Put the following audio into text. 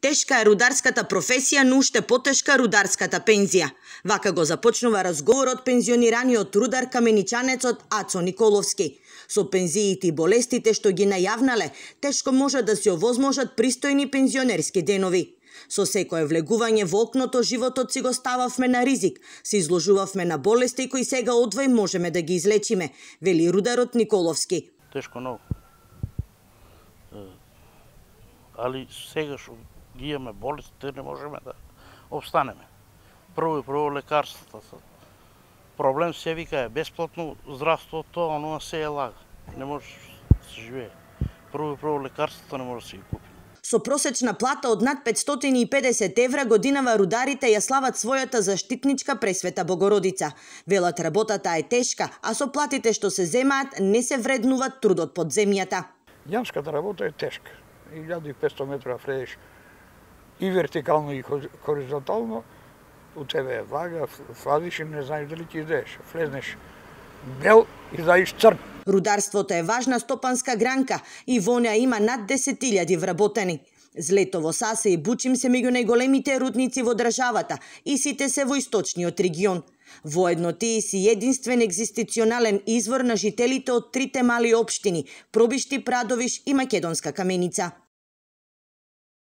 Тешка е рударската професија, но уште потешка рударската пензија. Вака го започнува разговорот пензионираниот рудар каменичанецот Ацо Николовски. Со пензиите и болестите што ги најавнале, тешко може да се овозможат пристојни пензионерски денови. Со секое влегување во окното, животот си го стававме на ризик, се изложувавме на болести кои сега одвој можеме да ги излечиме, вели рударот Николовски. Тешко многу. Али сега што ги имаме болестите, не можеме да обстанеме. Прво лекарствата се. Проблем се вика е бесплатно здравството, оно се е лага. Не може да се живее. Прво лекарствата не може да се ги купи. Со просечна плата од над 550 евра годинава рударите ја слават својата заштитничка Пресвета Богородица. Велат работата е тешка, а со платите што се земаат не се вреднуваат трудот под земјата. Јанската работа е тешка. 1500 метра влезеш и вертикално и хоризонтално, у тебе е вага, фладиш и не знаеш дали ќе излезеш. Влезнеш бел и излезеш црн. Рударството е важна стопанска гранка и во неа има над 10.000 вработени. Злетово, Сасе и Бучим се меѓу најголемите рудници во државата и сите се во источниот регион. Воедно тие си единствен екзистенционален извор на жителите од трите мали општини – Пробишти, Прадовиш и Македонска Каменица.